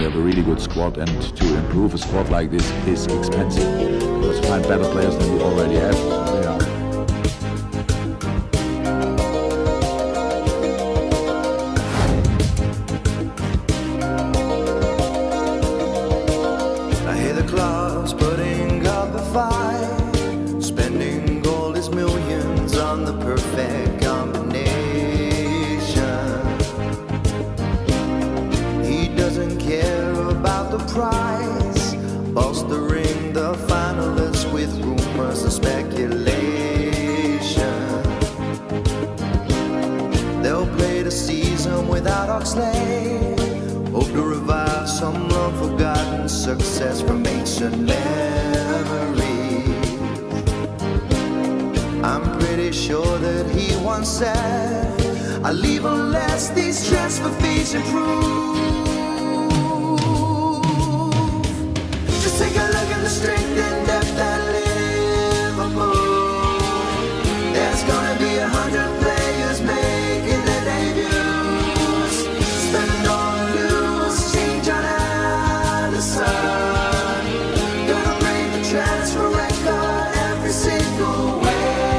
they have a really good squad, and to improve a squad like this is expensive. Because to find better players than we already have, yeah. I hear the clubs putting up a fight, spending all his millions on the perfect combination. He doesn't care about the prize, bolstering the finalists with rumors and speculation. They'll play the season without Oxlade, hope to revive some long-forgotten success from ancient memories. I'm pretty sure that he once said, I'll leave unless these transfer fees improve. Just take a look at the strength and depth at Liverpool. There's gonna be 100 players making their debuts. Spend or lose, change on Anderson. Gonna break the transfer record every single way.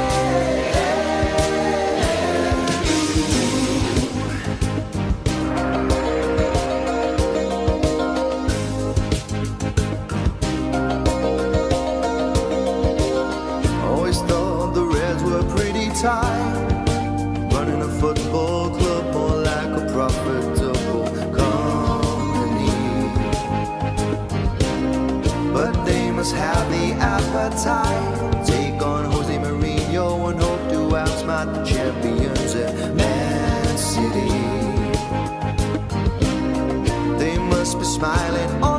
Always thought the Reds were pretty tight, running a football club more like a profitable company. But they must have the appetite, take on Jose Mourinho and hope to outsmart the champions at Man City. They must be smiling